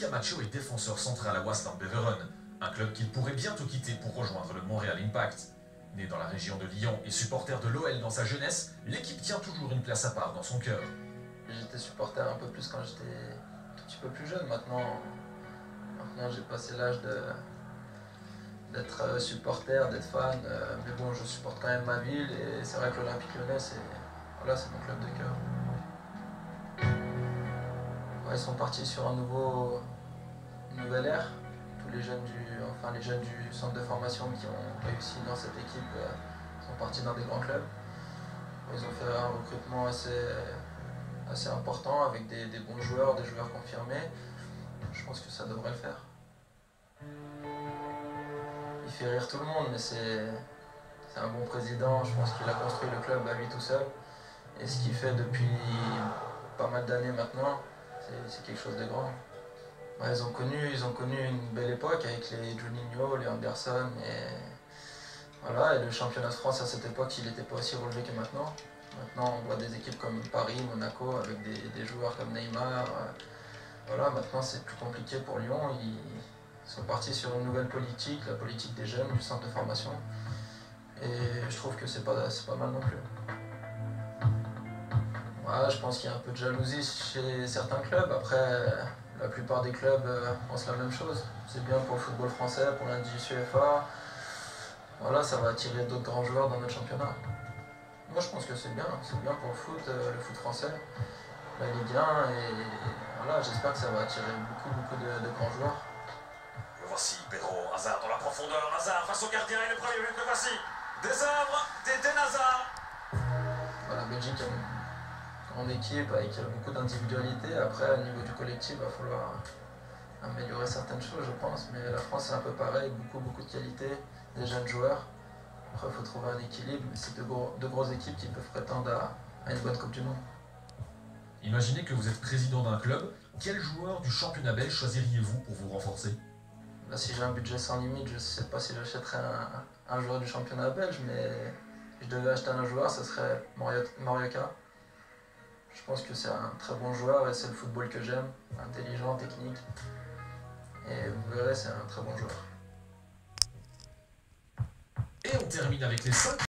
Camacho est défenseur central à Waasland Beveren, un club qu'il pourrait bientôt quitter pour rejoindre le Montréal Impact. Né dans la région de Lyon et supporter de l'OL dans sa jeunesse, l'équipe tient toujours une place à part dans son cœur. J'étais supporter un peu plus quand j'étais un tout petit peu plus jeune. Maintenant j'ai passé l'âge d'être supporter, d'être fan. Mais bon, je supporte quand même ma ville et c'est vrai que l'Olympique Lyonnais, c'est mon club de cœur. Ouais, ils sont partis sur une nouvelle ère. Tous les jeunes du centre de formation qui ont réussi dans cette équipe sont partis dans des grands clubs. Ils ont fait un recrutement assez important avec des bons joueurs, des joueurs confirmés. Je pense que ça devrait le faire. Il fait rire tout le monde, mais c'est un bon président. Je pense qu'il a construit le club à lui tout seul. Et ce qu'il fait depuis pas mal d'années maintenant, c'est quelque chose de grand. Ouais, ils ont connu une belle époque avec les Juninho, les Anderson et le championnat de France à cette époque il n'était pas aussi relevé que maintenant. Maintenant on voit des équipes comme Paris, Monaco avec des joueurs comme Neymar. Maintenant c'est plus compliqué pour Lyon. Ils sont partis sur une nouvelle politique, la politique des jeunes, du centre de formation. Et je trouve que c'est pas mal non plus. Ouais, je pense qu'il y a un peu de jalousie chez certains clubs. Après, la plupart des clubs pensent la même chose. C'est bien pour le football français, pour l'indice UEFA. Ça va attirer d'autres grands joueurs dans notre championnat. Moi, je pense que c'est bien pour le foot français, la Ligue 1. J'espère que ça va attirer beaucoup de grands joueurs. Le voici, Pedro Hazard dans la profondeur. Hazard face au gardien et le premier but, le voici. Des œuvres d'Eden Hazard. La Belgique a une grande équipe avec beaucoup d'individualité. Après, au niveau du collectif, il va falloir améliorer certaines choses, je pense. Mais la France, c'est un peu pareil, beaucoup de qualité, des jeunes joueurs. Après, il faut trouver un équilibre. Mais c'est deux grosses équipes qui peuvent prétendre à une bonne Coupe du Monde. Imaginez que vous êtes président d'un club. Quel joueur du championnat belge choisiriez-vous pour vous renforcer? Là, si j'ai un budget sans limite, je ne sais pas si j'achèterais un joueur du championnat belge, mais si je devais acheter un joueur, ce serait Morioka. Je pense que c'est un très bon joueur et c'est le football que j'aime, intelligent, technique. Et vous verrez, c'est un très bon joueur. Et on termine avec les 5